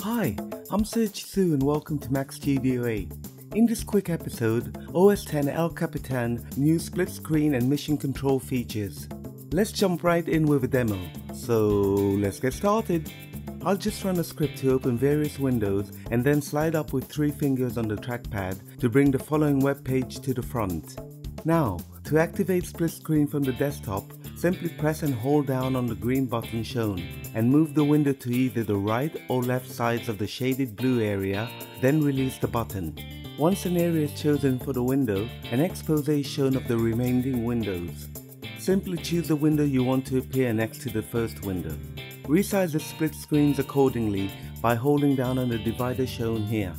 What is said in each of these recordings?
Hi, I'm Serge Siou and welcome to macStudioA. In this quick episode, OS X El Capitan new split screen and mission control features. Let's jump right in with a demo. So let's get started. I'll just run a script to open various windows and then slide up with 3 fingers on the trackpad to bring the following web page to the front. Now, to activate split screen from the desktop, simply press and hold down on the green button shown and move the window to either the right or left sides of the shaded blue area, then release the button. Once an area is chosen for the window, an expose is shown of the remaining windows. Simply choose the window you want to appear next to the first window. Resize the split screens accordingly by holding down on the divider shown here.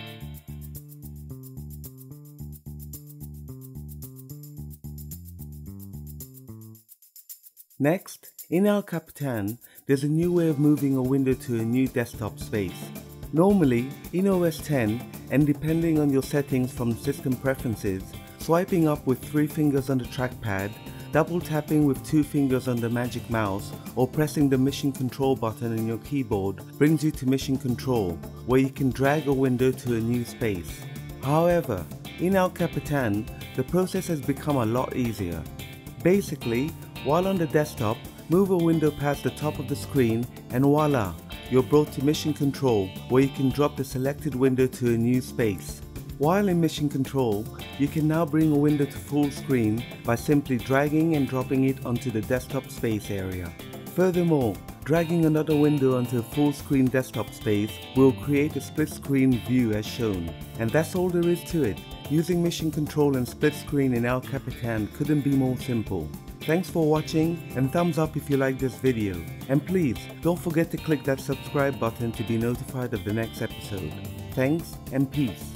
Next, in El Capitan, there's a new way of moving a window to a new desktop space. Normally, in OS X, and depending on your settings from System Preferences, swiping up with 3 fingers on the trackpad, double tapping with 2 fingers on the magic mouse, or pressing the Mission Control button on your keyboard brings you to Mission Control, where you can drag a window to a new space. However, in El Capitan, the process has become a lot easier. Basically, while on the desktop, move a window past the top of the screen and voila, you're brought to Mission Control, where you can drop the selected window to a new space. While in Mission Control, you can now bring a window to full screen by simply dragging and dropping it onto the desktop space area. Furthermore, dragging another window onto a full screen desktop space will create a split screen view as shown. And that's all there is to it. Using Mission Control and split screen in El Capitan couldn't be more simple. Thanks for watching and thumbs up if you like this video. And please don't forget to click that subscribe button to be notified of the next episode. Thanks and peace.